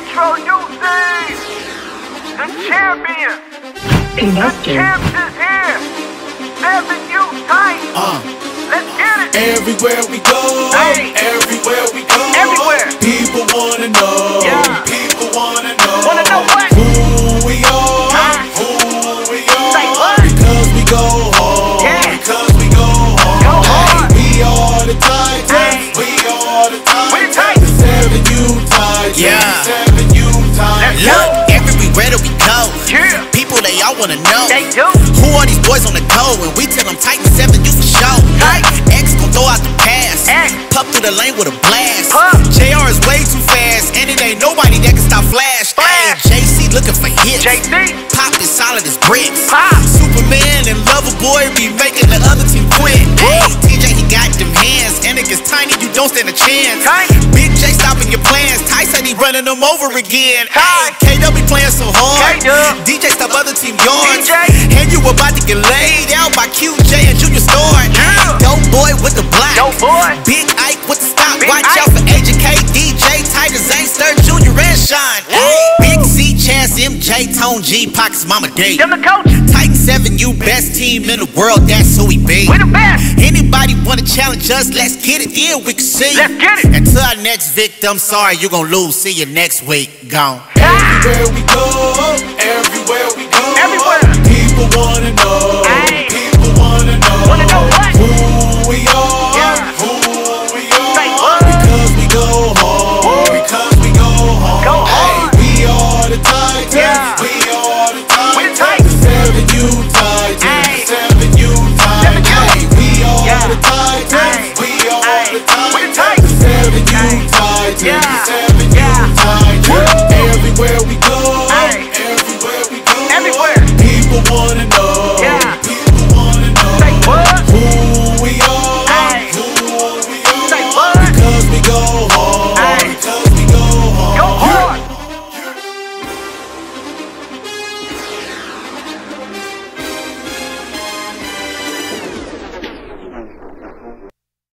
Introducing the champion. The champ is here. 7U Titans. Let's get it. Everywhere we go, Hey. everywhere we go, Everywhere. people wanna know, Yeah. people wanna know, Wanna know what? who we are, who we are, Say what? because we go hard, Yeah. because we go hard, Go hard. we are the Titans, Hey. we are the We the Titans, Titans. 7U Titans, Yeah. 7U Titans. Let's Look, everywhere that we go, Yeah. people they all wanna know They do. who are these boys on the go, and we tell them Titan 7U for show. Titan. X gon' throw out the pass, X. pup through the lane with a blast. Pup. JR is way too fast, and it ain't nobody that can stop Flash. Ay, Flash. JC looking for hits, JC. Pop is solid as bricks. Pop. Superman and Loverboy be making the other team quit. Hey, TJ he got them hands, and it gets tiny, you don't stand a chance. Tiny. Big J stopping your plans, Ty said he running them over again. Ty. Hey, KW playing so hard, K-Dub. DJ stop other team yards, DJ. and you about to get laid out by QJ and Junior Store. Yeah. Dope boy with the block, Yo, boy. Big Ike with the stop. Big Watch Ike. out for Agent K, DJ, Tiger, Zane, Stir, Junior, and Sean. Big C, Chance, MJ, Tone G, Pockets, Mama D. Them the coaches. Titan 7U, best team in the world, that's who we be. We the best. Anybody wanna challenge us, let's get it, then we can see. Let's get it. Until our next victim, sorry, you gon' lose. See you next week. Gone. Everywhere we go, everywhere we go, Everywhere. people wanna know, Hey. people wanna know, Wanna know what? who we are, Yeah. who we Say are, what? because we go hard, because we go hard, Go hard. we are the Titans, Yeah. we are the We the Titans, Titans. 7U Titans, Hey. 7U Titans, 7U. we are Yeah. the Titans, Hey. we are Hey. the We the Titans, Titans. 7U Hey. Titans, Yeah.